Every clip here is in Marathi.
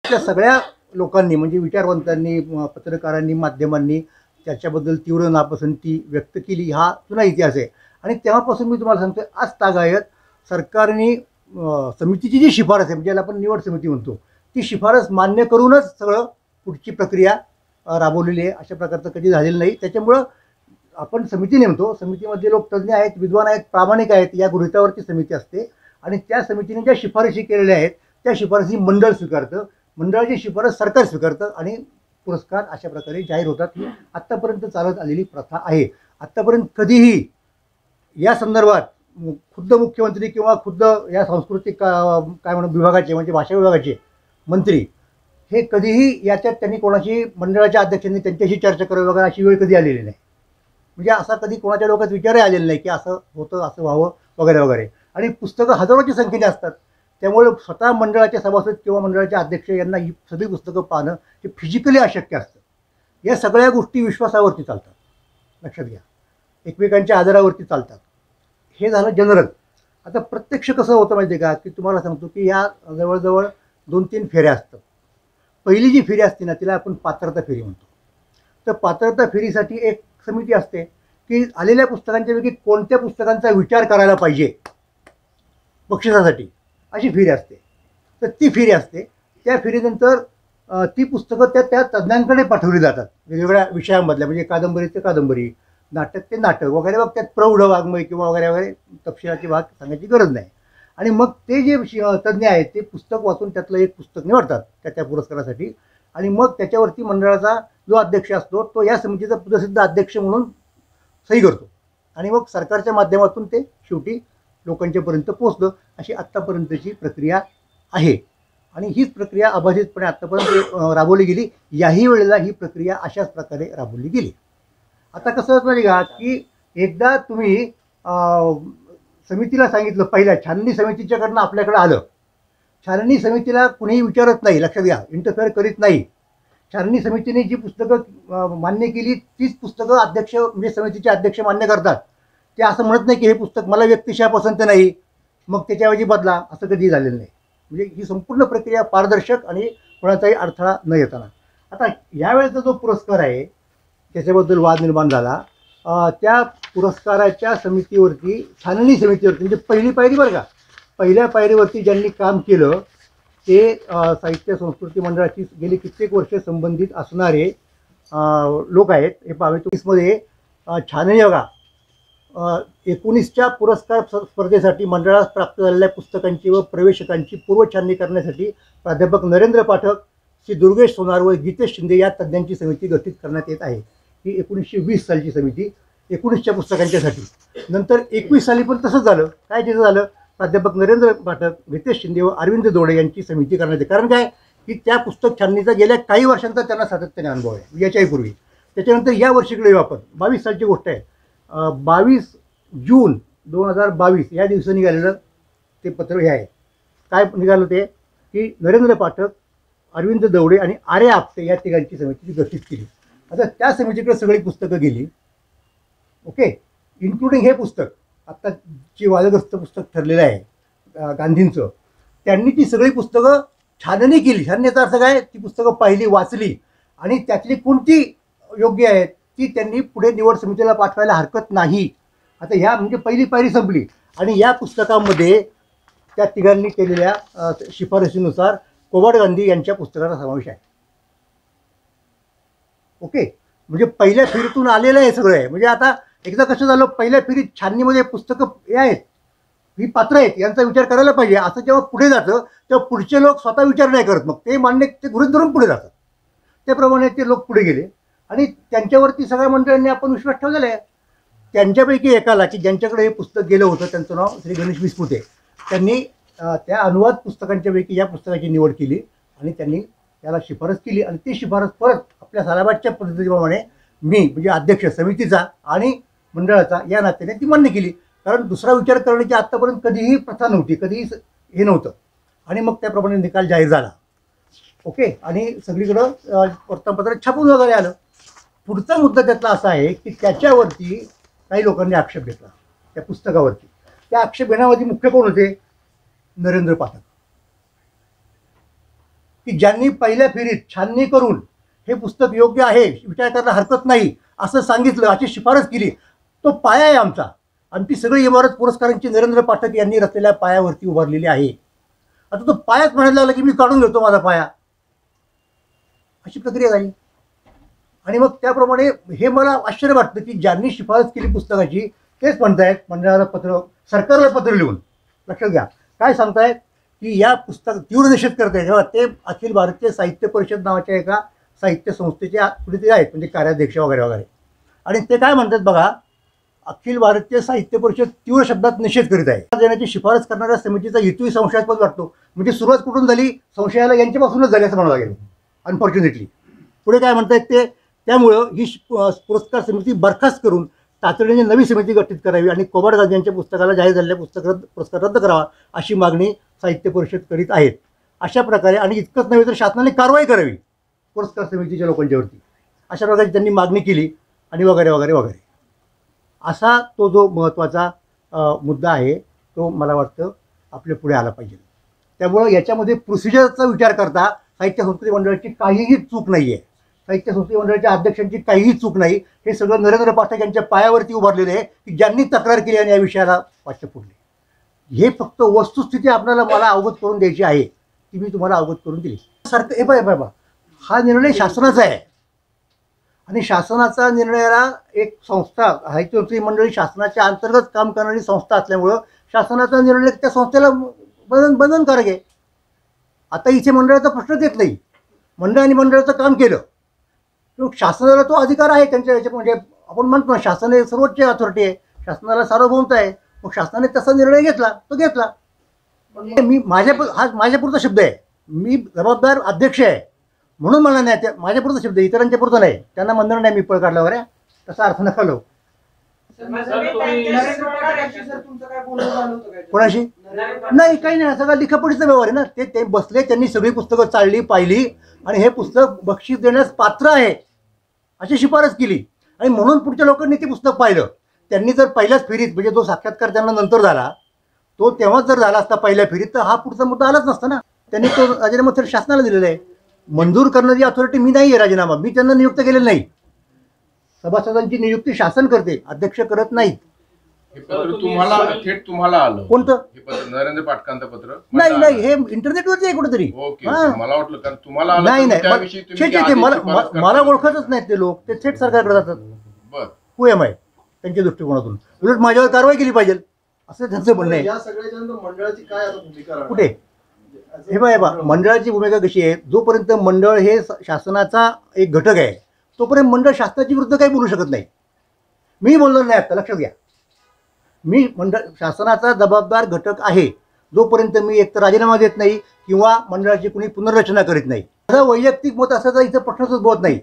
त्या सगळ्या लोकांनी म्हणजे विचारवंतांनी, पत्रकारांनी, माध्यमांनी त्याच्याबद्दल तीव्र नापसंती व्यक्त केली, हा जुना इतिहास आहे. आणि तेव्हापासून मी तुम्हाला सांगतोय, आज तागायत सरकारने समितीची जी शिफारस आहे, म्हणजे ज्याला आपण निवड समिती म्हणतो, ती शिफारस मान्य करूनच सगळं पुढची प्रक्रिया राबवलेली आहे. अशा प्रकारचं कधी झालेलं नाही. त्याच्यामुळं आपण समिती नेमतो, समितीमध्ये लोक तज्ज्ञ आहेत, विद्वान आहेत, प्रामाणिक आहेत, या गृहितावरती समिती असते. आणि त्या समितीने ज्या शिफारशी केलेल्या आहेत त्या शिफारसी मंडळ स्वीकारतं, मंडळाची शिफारस सरकार स्वीकारतं आणि पुरस्कार अशा प्रकारे जाहीर होतात. ही आत्तापर्यंत चालत आलेली प्रथा आहे. आत्तापर्यंत कधीही या संदर्भात खुद्द मुख्यमंत्री किंवा खुद्द या सांस्कृतिक काय म्हणून विभागाचे म्हणजे भाषा विभागाचे मंत्री हे कधीही याच्यात त्यांनी कोणाशी मंडळाच्या अध्यक्षांनी त्यांच्याशी चर्चा करावी वगैरे अशी वेळ कधी आलेली नाही. म्हणजे असा कधी कोणाच्या डोक्यात विचारही आलेला नाही की असं होतं, असं व्हावं वगैरे वगैरे. आणि पुस्तकं हजारोच्या संख्येने असतात. त्यामुळे स्वतः मंडळाचे सभासद किंवा मंडळाचे अध्यक्ष यांना ही सगळी पुस्तकं पाहणं हे फिजिकली अशक्य असतं. या सगळ्या गोष्टी विश्वासावरती चालतात, लक्षात घ्या, एकमेकांच्या आधारावरती चालतात. हे झालं जनरल. आता प्रत्यक्ष कसं होतं माहिती आहे का, की तुम्हाला सांगतो की या जवळजवळ 2-3 फेऱ्या असतात. पहिली जी फेरी असते ना तिला आपण पात्रता फेरी म्हणतो. तर पात्रता फेरीसाठी एक समिती असते की आलेल्या पुस्तकांच्यापैकी कोणत्या पुस्तकांचा विचार करायला पाहिजे बक्षिसासाठी, अशी फेरी असते. तर ती फेरी असते. त्या फेरीनंतर ती पुस्तकं त्या त्या तज्ज्ञांकडे पाठवली जातात वेगवेगळ्या विषयांमधल्या, म्हणजे कादंबरी ते कादंबरी, नाटक ते नाटक वगैरे. मग त्यात प्रौढ वाङ्मय किंवा वगैरे वगैरे तपशिलाची भाग सांगायची गरज नाही. आणि मग ते जे तज्ज्ञ आहेत ते पुस्तक वाचून त्यातलं एक पुस्तक निवडतात त्या त्या पुरस्कारासाठी. आणि मग त्याच्यावरती मंडळाचा जो अध्यक्ष असतो तो या समितीचा प्रसिद्ध अध्यक्ष म्हणून सही करतो. आणि मग सरकारच्या माध्यमातून ते शेवटी लोकांच्यापर्यंत पोचतं. अशी आत्तापर्यंतची प्रक्रिया आहे. आणि हीच प्रक्रिया अबाधितपणे आत्तापर्यंत राबवली गेली. याही वेळेला ही प्रक्रिया अशाच प्रकारे राबवली गेली. आता कसं होतं माहिती का, की एकदा तुम्ही समितीला सांगितलं, पहिल्या छाननी समितीच्याकडनं आपल्याकडे आलं, छाननी समितीला कुणीही विचारत नाही, लक्षात घ्या, इंटरफेअर करीत नाही. छाननी समितीने जी पुस्तकं मान्य केली तीच पुस्तकं अध्यक्ष म्हणजे समितीचे अध्यक्ष मान्य करतात. ते असं म्हणत नाही की हे पुस्तक मला व्यक्तिशः पसंत नाही, मग त्याच्याऐवजी बदला, असं कधी झालेलं नाही. म्हणजे ही संपूर्ण प्रक्रिया पारदर्शक आणि कोणाचाही अडथळा न येताना. आता यावेळेचा जो पुरस्कार आहे त्याच्याबद्दल वाद निर्माण झाला. त्या पुरस्काराच्या समितीवरती, छाननी समितीवरती, म्हणजे पहिली पायरी बरं का, पहिल्या पायरीवरती ज्यांनी काम केलं ते साहित्य संस्कृती मंडळाची गेली कित्येक वर्ष संबंधित असणारे लोक आहेत. हे पाहावे, 20मध्ये छाननी बघा, 19च्या पुरस्कार स्पर्धेसाठी मंडळास प्राप्त झालेल्या पुस्तकांची व प्रवेशकांची पूर्वछाननी करण्यासाठी प्राध्यापक नरेंद्र पाठक, श्री दुर्गेश सोनार व गीतेश शिंदे या तज्ज्ञांची समिती गठीत करण्यात येत आहे. ही 1920 सालची समिती 19च्या पुस्तकांच्यासाठी. नंतर 21 साली पण तसंच झालं. काय तिथं झालं, प्राध्यापक नरेंद्र पाठक, गीतेश शिंदे व अरविंद दोडे यांची समिती करण्यात येते. कारण काय की त्या पुस्तक छाननीचा गेल्या काही वर्षांचा त्यांना सातत्याने अनुभव आहे याच्याही पूर्वी. त्याच्यानंतर या वर्षीकडे आपण 22 सालची गोष्ट आहे, 22 जून 2022 या दिवशी निघालेलं ते पत्र हे आहे. काय निघालं ते की नरेंद्र पाठक, अरविंद दवडे आणि आर्य आपटे या तिघांची समिती गठीत केली. आता त्या समितीकडे सगळी पुस्तकं गेली, ओके, इन्क्लुडिंग हे पुस्तक आत्ता जे वादग्रस्त पुस्तक ठरलेलं आहे गांधींचं. त्यांनी ती सगळी पुस्तकं छाननी केली. छाननीचा अर्थ काय, ती पुस्तकं पाहिली, वाचली आणि त्यातली कोणती योग्य आहेत ती त्यांनी पुढे निवड समितीला पाठवायला हरकत नाही. आता ह्या म्हणजे पहिली पायरी संपली. आणि या पुस्तकामध्ये त्या तिघांनी केलेल्या शिफारशीनुसार कोबाड गांधी यांच्या पुस्तकाचा समावेश आहे. ओके, म्हणजे पहिल्या फेरीतून आलेलं आहे सगळं आहे. म्हणजे आता एकदा कसं झालं, पहिल्या फेरीत छाननीमध्ये पुस्तकं हे आहेत, ही पात्र आहेत, यांचा विचार करायला पाहिजे, असं जेव्हा पुढे जातं तेव्हा पुढचे लोक स्वतः विचार नाही करत, मग ते मान्य ते गृहीत धरून पुढे जातात. त्याप्रमाणे ते लोक पुढे गेले आणि त्यांच्यावरती सगळ्या मंडळांनी आपण विश्वास ठेवलेला आहे. त्यांच्यापैकी एकाला की ज्यांच्याकडे हे पुस्तक गेलं होतं त्यांचं नाव श्री गणेश विस्पुते. त्यांनी त्या अनुवाद पुस्तकांच्यापैकी या पुस्तकाची निवड केली आणि त्यांनी त्याला शिफारस केली. आणि ती शिफारस परत आपल्या सालाबादच्या पद्धतीप्रमाणे मी म्हणजे अध्यक्ष समितीचा आणि मंडळाचा या नात्याने ती मान्य केली. कारण दुसरा विचार करण्याची आत्तापर्यंत कधीही प्रथा नव्हती, कधीही हे नव्हतं. आणि मग त्याप्रमाणे निकाल जाहीर झाला. ओके, आणि सगळीकडं वर्तमानपत्रात छापून वगैरे आलं. पुढचा मुद्दा त्यातला असा आहे की त्याच्यावरती काही लोकांनी आक्षेप घेतला त्या पुस्तकावरती. त्या आक्षेप घेण्यामध्ये मुख्य कोण होते, नरेंद्र पाठक. की ज्यांनी पहिल्या फेरीत छाननी करून हे पुस्तक योग्य आहे, विचार करायला हरकत नाही असं सांगितलं, अशी शिफारस केली, तो पाया आहे आमचा. आमची सगळी इमारत पुरस्कारांची नरेंद्र पाठक यांनी रचलेल्या पायावरती उभारलेली आहे. आता तो पायाच म्हणायला लागला की मी काढून घेतो माझा पाया, अशी प्रक्रिया झाली. आणि मग त्याप्रमाणे हे मला आश्चर्य वाटतं की ज्यांनी शिफारस केली पुस्तकाची तेच म्हणतायत, मंडळाला पत्र, सरकारला पत्र लिहून, लक्षात घ्या काय सांगतायत की या पुस्तक तीव्र निषेध करत आहे. जेव्हा ते अखिल भारतीय साहित्य परिषद नावाच्या एका साहित्य संस्थेच्या कुठेतरी आहेत, म्हणजे कार्याध्यक्ष वगैरे वगैरे, आणि ते काय म्हणतात बघा, अखिल भारतीय साहित्य परिषद तीव्र शब्दात निषेध करीत आहे. देण्याची शिफारस करणाऱ्या समितीचा हेतूही संशयास्पद वाटतो. म्हणजे सुरुवात कुठून झाली, संशयाला यांच्यापासूनच झाली असं म्हणावं लागेल अनफॉर्च्युनेटली. पुढे काय म्हणतायत ते, त्यामुळं ही पुरस्कार समिती बरखास्त करून तातडीने नवी समिती गठीत करावी आणि कोबाड गांधी यांच्या पुस्तकाला जाहीर झालेल्या पुरस्कार रद्द करावा अशी मागणी साहित्य परिषद करीत आहेत. अशा प्रकारे, आणि इतकंच नव्हे तर शासनाने कारवाई करावी पुरस्कार समितीच्या लोकांच्यावरती, अशा प्रकारे त्यांनी मागणी केली आणि वगैरे वगैरे वगैरे. असा तो जो महत्त्वाचा मुद्दा आहे तो मला वाटतं आपल्या पुढे आला पाहिजे. त्यामुळं याच्यामध्ये प्रोसिजरचा विचार करता साहित्य संस्कृती मंडळाची काहीही चूक नाही आहे, साहित्य संस्कृती मंडळाच्या अध्यक्षांची काहीही चूक नाही. हे सगळं नरेंद्र पाठक यांच्या पायावरती उभारलेले आहे की ज्यांनी तक्रार केली आणि या विषयाला वाचा फोडली. हे फक्त वस्तुस्थिती आपल्याला मला अवगत करून द्यायची आहे, ती मी तुम्हाला अवगत करून दिली. सारखं हे बाबा हा निर्णय शासनाचा आहे आणि शासनाचा निर्णयाला एक संस्था, साहित्य संस्कृती मंडळी शासनाच्या अंतर्गत काम करणारी संस्था असल्यामुळं शासनाचा निर्णय त्या संस्थेला बंधनकारक आहे. आता इथे मंडळाचा प्रश्नच येत नाही, मंडळाने मंडळाचं काम केलं, शासनाला तो अधिकार आहे त्यांच्या याच्या, म्हणजे आपण म्हणतो ना शासन हे सर्वोच्च अथॉरिटी आहे, शासनाला सार्वभौमता आहे. मग शासनाने तसा निर्णय घेतला तो घेतला. मी माझ्यापुरता शब्द आहे, मी जबाबदार अध्यक्ष आहे म्हणून मला नाही, त्या माझ्यापुरता शब्द, इतरांच्या पुरतं नाही. त्यांना म्हणणार नाही मी पळ काढल्यावर आहे तसा अर्थ नका लो. कोणाशी नाही, काही नाही, सगळा लिखापडीचा व्यवहार आहे ना. ते बसले, त्यांनी सगळी पुस्तकं चालली पाहिली आणि हे पुस्तक बक्षीस देण्यास पात्र आहे अशी शिफारस केली आणि म्हणून पुढच्या लोकांनी ते पुस्तक पाहिलं. त्यांनी जर पहिल्याच फेरीत, म्हणजे जो साक्षात्कार त्यांना नंतर झाला तो तेव्हाच जर झाला असता पहिल्या फेरीत, तर हा पुढचा मुद्दा आलाच नसता ना. त्यांनी तो राजीनामा तर शासनाला दिलेला आहे. मंजूर करणारी अथॉरिटी मी नाही आहे, राजीनामा मी त्यांना नियुक्त केलेलं नाही. सभासदांची नियुक्ती शासन करते, अध्यक्ष करत नाहीत. हे पत्र तुम्हाला थेट तुम्हाला आलं कोणतं? हे पत्र नरेंद्र पाटकांचं पत्र नाही नाही, हे इंटरनेटवरती आहे कुठेतरी. मला वाटलं कारण तुम्हाला आलं नाही तर त्याविषयी तुम्ही नाही, आधी मला शिफारस करता. मला ओळखतच नाहीत ते लोक, ते थेट सरकारकडे जातात. बर, हु एम आय त्यांच्या दृष्टिकोनातून. उलट माझ्यावर कारवाई केली पाहिजे असं त्यांचं म्हणणं आहे. या सगळ्याच्या नंतर मंडळाची काय आता भूमिका राहणार? कुठे हे बघा, मंडळाची भूमिका कशी आहे, जोपर्यंत मंडळ हे शासनाचा एक घटक आहे तोपर्यंत मंडळ शासनाची विरुद्ध काही बोलू शकत नाही. मी बोलणार नाही आता, लक्षात घ्या. मी मंडळ शासनाचा जबाबदार घटक आहे जोपर्यंत मी एकतर राजीनामा देत नाही किंवा मंडळाची कुणी पुनर्रचना करीत नाही. माझं वैयक्तिक मत असायचा इथं प्रश्नच उद्भवत नाही.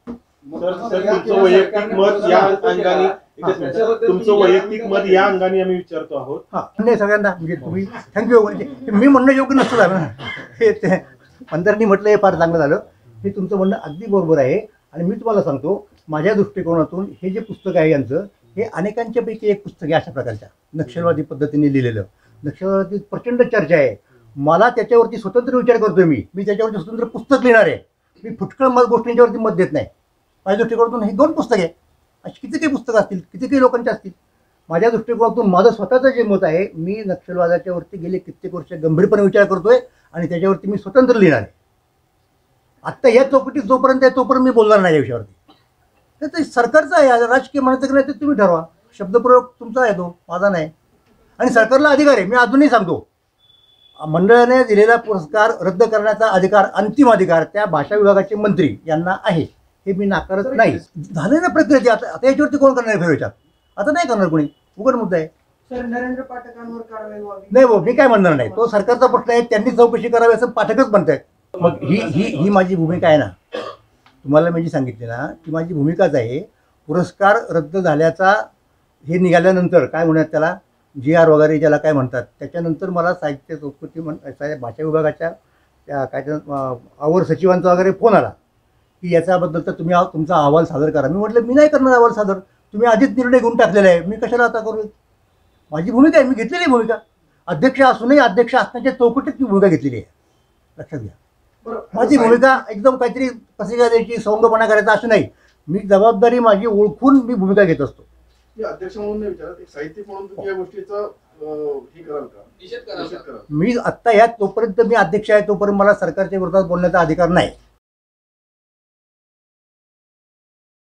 तुमचं वैयक्तिक मत या अंगाने, तुमचं वैयक्तिक मत या अंगाने आम्ही विचारतो आहोत. नाही सगळ्यांना, म्हणजे तुम्ही थँक्यू, म्हणजे मी म्हणणं योग्य नसतं झालं ना. हे ते मंत्र्यांनी म्हटलं हे फार चांगलं झालं. हे तुमचं म्हणणं अगदी बरोबर आहे आणि मी तुम्हाला सांगतो माझ्या दृष्टिकोनातून हे जे पुस्तक आहे यांचं, हे अनेकांच्यापैकी एक पुस्तक आहे अशा प्रकारच्या नक्षलवादी पद्धतीने लिहिलेलं. नक्षलवादी प्रचंड चर्चा आहे, मला त्याच्यावरती स्वतंत्र विचार करतोय. मी त्याच्यावरती स्वतंत्र पुस्तक लिहिणार आहे. मी फुटकळ गोष्टींच्यावरती मत देत नाही. माझ्या दृष्टिकोनातून हे 2 पुस्तक आहे, अशी किती काही पुस्तकं असतील, किती काही लोकांचे असतील. माझ्या दृष्टिकोनातून माझं स्वतःचं जे मत आहे, मी नक्षलवादाच्या वरती गेले कित्येक वर्ष गंभीरपणे विचार करतोय आणि त्याच्यावरती मी स्वतंत्र लिहिणार आहे. आत्ता या चौकटीत जोपर्यंत आहे तोपर्यंत मी बोलणार नाही या विषयावरती. ते सरकारचं आहे, राजकीय म्हणायचं की नाही ते तुम्ही ठरवा. शब्दप्रयोग तुमचा आहे, तो माझा नाही. आणि सरकारला अधिकार आहे, मी अजूनही सांगतो, मंडळाने दिलेला पुरस्कार रद्द करण्याचा अधिकार, अंतिम अधिकार त्या भाषा विभागाचे मंत्री यांना आहे, हे मी नाकारत नाही. झाले ना प्रक्रिया, आता याच्यावरती कोण करणार आहे विचार? आता नाही करणार कोणी, उघड मुद्दा आहे. सर, नरेंद्र पाठकांवर कारवाई व्हावी नाही भाऊ, मी काय म्हणणार नाही, तो सरकारचा प्रश्न आहे, त्यांनी चौकशी करावी असं पाठकच म्हणतायत. मग ही माझी भूमिका आहे ना, तुम्हाला मी जी सांगितली ना ती माझी भूमिकाच आहे. पुरस्कार रद्द झाल्याचा हे निघाल्यानंतर काय म्हणतात त्याला, GR वगैरे ज्याला काय म्हणतात, त्याच्यानंतर मला साहित्य संस्कृती भाषा विभागाच्या त्या काय अवर सचिवांचा वगैरे फोन आला की याच्याबद्दल तर तुम्ही तुमचा अहवाल सादर करा. मी म्हटलं मी नाही करणार अहवाल सादर, तुम्ही आधीच निर्णय घेऊन टाकलेला आहे, मी कशाला आता करू. माझी भूमिका आहे, मी घेतलेली भूमिका. अध्यक्ष असूनही अध्यक्ष असण्याच्या चौकटीत मी भूमिका घेतलेली आहे, लक्षात घ्या. बरं, माझी भूमिका एकदम काहीतरी प्रतिक्रिया द्यायची, संगपणा करायचा असं नाही. मी जबाबदारी माझी ओळखून मी भूमिका घेत असतो. मी अध्यक्ष म्हणून नाही विचारत, एक साहित्यिक म्हणून तुम्ही या गोष्टीचा हे कराल का, निषेध निषेध करा. कराल? मी आत्ता ह्या तोपर्यंत मी अध्यक्ष आहे तोपर्यंत मला सरकारच्या विरोधात बोलण्याचा अधिकार नाही.